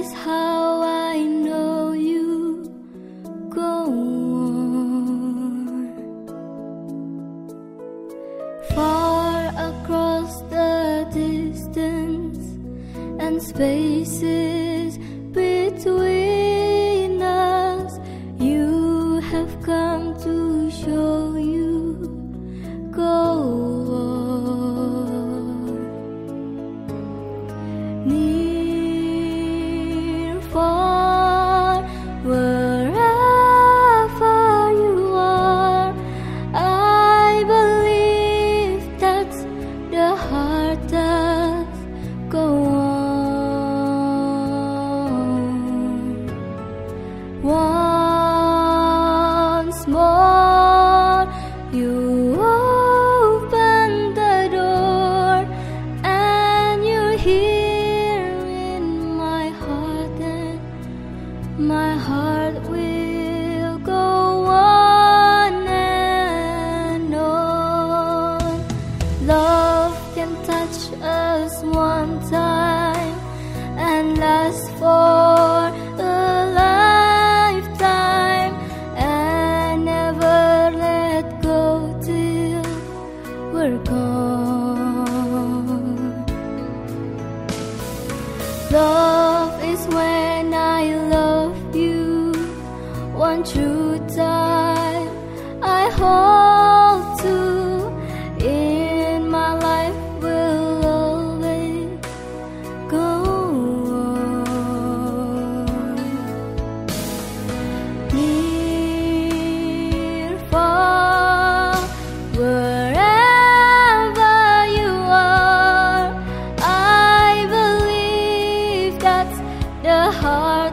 is how I know you go on. Far across the distance and spaces between us, you have come to show you go on. Near, far, wherever you are, I believe that's the heart does go on. Once more, you open the door, and you're here in my heart, and my heart will go on and on. Love can touch us one time and last for a lifetime, and never let go till we're gone. Love is when I love you one true time. I hold to in my life will always go on. Near, far, wherever you are, I believe that's the heart